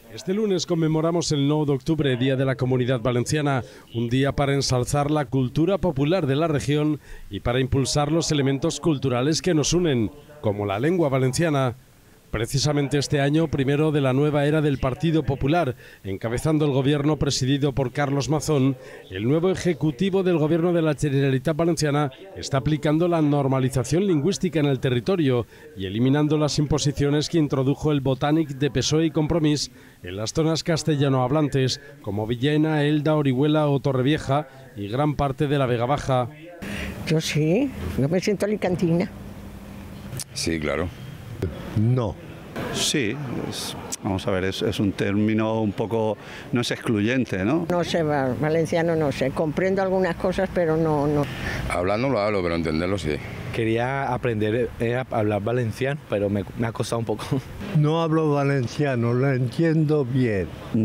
Este lunes conmemoramos el 9 de octubre, Día de la Comunidad Valenciana, un día para ensalzar la cultura popular de la región y para impulsar los elementos culturales que nos unen, como la lengua valenciana. Precisamente este año, primero de la nueva era del Partido Popular, encabezando el gobierno presidido por Carlos Mazón, el nuevo ejecutivo del gobierno de la Generalitat Valenciana está aplicando la normalización lingüística en el territorio y eliminando las imposiciones que introdujo el Botànic de PSOE y Compromís en las zonas castellanohablantes como Villena, Elda, Orihuela o Torrevieja y gran parte de la Vega Baja. Yo sí, yo me siento alicantina. Sí, claro. No. Sí, vamos a ver, es un término un poco, no es excluyente, ¿no? No sé, valenciano no sé, comprendo algunas cosas, pero no. Hablando lo hablo, pero entenderlo sí. Quería aprender a hablar valenciano, pero me ha costado un poco. No hablo valenciano, lo entiendo bien.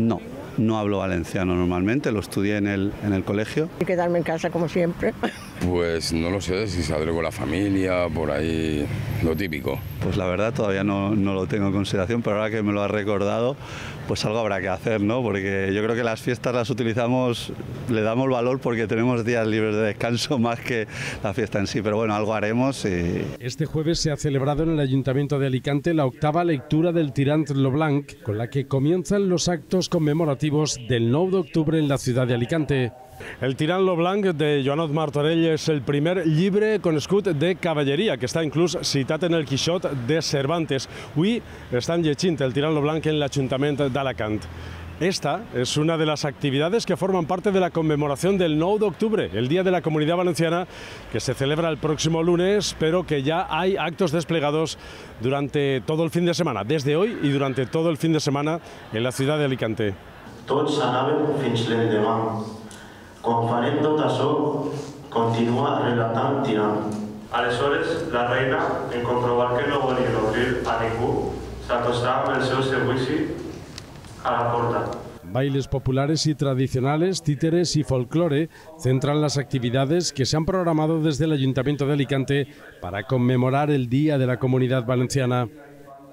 No hablo valenciano normalmente, lo estudié en el colegio. Y quedarme en casa como siempre. Pues no lo sé, si saldré con la familia, por ahí, lo típico. Pues la verdad todavía no lo tengo en consideración, pero ahora que me lo has recordado, pues algo habrá que hacer, ¿no? Porque yo creo que las fiestas las utilizamos, le damos valor porque tenemos días libres de descanso más que la fiesta en sí, pero bueno, algo haremos y... Este jueves se ha celebrado en el Ayuntamiento de Alicante la octava lectura del Tirant lo Blanc, con la que comienzan los actos conmemorativos del 9 de octubre en la ciudad de Alicante. El Tirant lo Blanc de Joanot Martorell és el primer llibre con escut de cavalleria, que està inclús citat en el Quixot de Cervantes. Avui estan llegint el Tirant lo Blanc en l'Ajuntament d'Alacant. Esta es una de las actividades que forman parte de la conmemoración del 9 de octubre, el Día de la Comunidad Valenciana, que se celebra el próximo lunes, pero que ya hay actos desplegados durante todo el fin de semana, desde hoy y durante todo el fin de semana en la ciudad de Alicante. Tots anaven fins l'endemà. Quan farem tot això, continua relatant Tirant. Aleshores, la reina, en comprovar que no volia obrir a ningú, s'acostava amb el seu servici a la porta. Bailes populares y tradicionales, títeres y folclore centran las actividades que se han programado desde el Ayuntamiento de Alicante para conmemorar el Día de la Comunidad Valenciana.